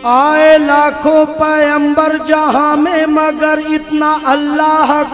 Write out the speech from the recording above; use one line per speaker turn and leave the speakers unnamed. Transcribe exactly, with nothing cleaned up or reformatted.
आए लाखों पैगंबर जहां में मगर इतना अल्लाह